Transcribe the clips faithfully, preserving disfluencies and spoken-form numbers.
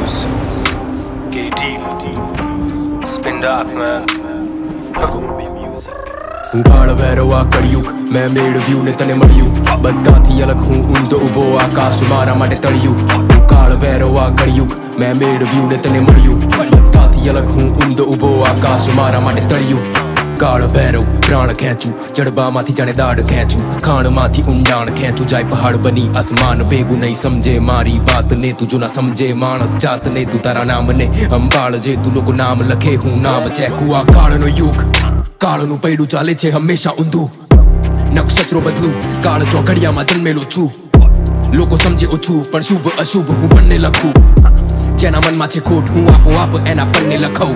Producers, K D, Spin Dark man. કાળ ભૈરવા કળિયુગ મેં મેળવ્યું ને તને મળ્યું બધાથી અલગ હું ઊંધો ઊભો આકાશ મારા માટે તળિયું કાળ ભૈરવા કળિયુગ મેં મેળવ્યું ને તને મળ્યું બધાથી અલગ હું ઊંધો ઊભો આકાશ મારા માટે તળિયું કાળ ભૈરવ પ્રાણ ખેંચું જડબામાંથી જાણે દાડ ખેંચું ખાણમાંથી ઊંડાણ ખેંચું જાય પહાડ બની આસમાન ભેગું નહીં સમજે મારી વાત ને તું જો ના સમજે માણસ જાત ને તું તારા નામ ને અંબાળ જે તું લોકો નામ લખે હું નામ ચેકું આ કાળનો યુગ કાળનું પૈડું ચાલે છે હંમેશા ઊંધું નક્ષત્રો બદલું કાળ ચોઘડિયામાં જન્મેલો છું લોકો સમજે ઓછું પણ શુભ અશુભ હું બંને લખું જેના મનમાં છે ખોટ હું આપો આપ એના પન્ને લખું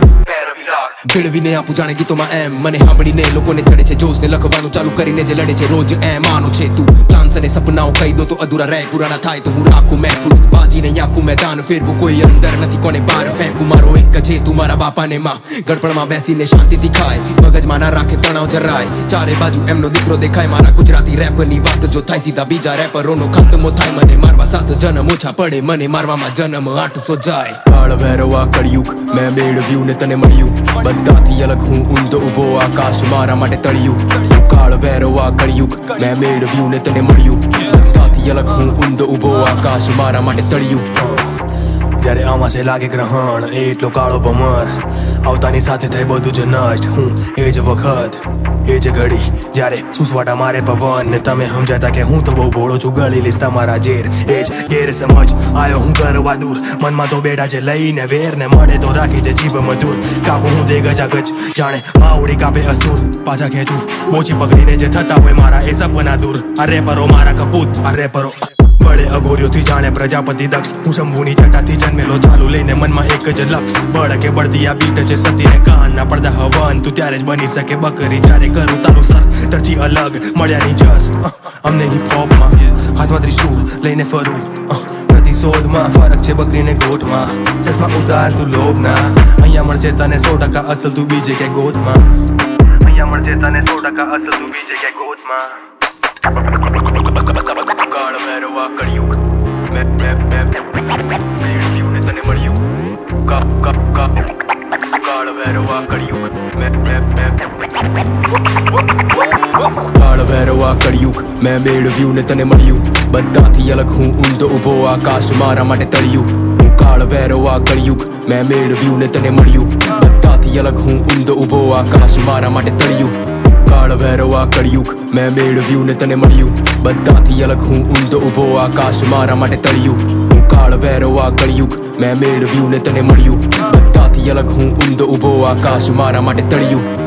ભેળવીને આપું જાણે ગીતોમાં એમ મને સાંભળીને લોકોને ચડે છે જોશ ને લખવાનું ચાલુ કરીને જે લડે છે રોજ એમ આનો છે તું પ્લાન્સ અને સપનાઓ કહી દો તો અધૂરા રહે પૂરા થાય તો હું રાખું મહેફૂઝ બાજીને આખું મેદાન ફેરવું કોઈ અંદર નથી કોને બહાર ફેંકું મારો એક છે તું મારા બાપાને માં ગડપણમાં બેસીને શાંતિથી ખાય મગજમાં ના રાખે તણાવ જરાય ચારે બાજુ એમનો દીકરો દેખાય મારા ગુજરાતી રેપની વાત જો થાય સીધા બીજા રેપરોનો ખાતમો થાય મને મારવા સાત જન્મ ઓછા પડે મને મારવામાં જન્મ આઠસો જાય કાળ ભૈરવા કળિયુગ મેં મેળવ્યું ને તને મળ્યું બધાથી અલગ હું ઊંધો ઊભો આકાશ મારા માટે તળિયું કાળ ભૈરવા કળિયુગ મેં મેળવ્યું ને તને મળ્યું બધાથી અલગ હું ઊંધો ઊભો આકાશ મારા માટે તળિયું જ્યારે અમાસે લાગે ગ્રહણ એટલો કાળો ભમર આવતાની સાથે થાય બધું જ નષ્ટ હું એ જ વખત એ જ ઘડી જ્યારે સુસવાટા મારે પવન ને તમે સમજાતા કે હું તો બહુ ભોળો છું ગળી લીસ તમારા ઝેર એ જ ગેર સમજ આયો હું કરવા દૂર મનમાં તો બેઠા છે લઈને વેર ને મળે તો રાખી છે જીભ મધુર કાપું હું દે ગજા ગજ જાણે માવડી કાપે અસુર પાછા ખેંચું મોચી પકડીને જે થતા હોય મારા એ સપના દૂર આ રેપરો મારા કપૂત આ રેપરો બળે અઘોર્યોથી જાણે પ્રજાપતિ દક્ષ હું શંભુની જટાથી જન્મેલો ચાલુ લઈને મનમાં એક જ લક્ષ બળકે બળતી આ બીટ છે સતીને કાનના પડદા હવન તું ત્યારે જ બની શકે બકરી જ્યારે કરું તારું સર તરથી અલગ મળ્યાની જસ અમને હિપ હોપમાં હાથમાં ત્રિશૂળ લઈને ફરું પ્રતિશોધમાં ફરક છે બકરીને ગોટમાં ચશ્મા ઉતાર તું લોભના અહીંયા મળશે તને સો ટકા અસલ તું બીજે કે ગોતમાં અહીંયા મળશે તને સો ટકા અસલ તું બીજે કે ગોતમાં કાળ ભૈરવા કળિયુગ મેં મેળવ્યું ને તને મળ્યું કાળ ભૈરવા કળિયુગ મેં કાળ ભૈરવા કળિયુગ મેં મેળવ્યું ને તને મળ્યું બધાથી અલગ હું ઊંધો ઊભો આકાશ મારા માટે તળિયું હું કાળ ભૈરવા કળિયુગ મેં મેળવ્યું ને તને મળ્યું બધાથી અલગ હું ઊંધો ઊભો આકાશ મારા માટે તળિયું કાળ ભૈરવા કળિયુગ મેં મેળવ્યું ને તને મળ્યું બધાથી અલગ હું ઊંધો ઊભો આકાશ મારા માટે તળિયું હું કાળ ભૈરવા કળિયુગ મેં મેળવ્યું ને તને મળ્યું બધાથી અલગ હું ઊંધો ઊભો આકાશ મારા માટે તળિયું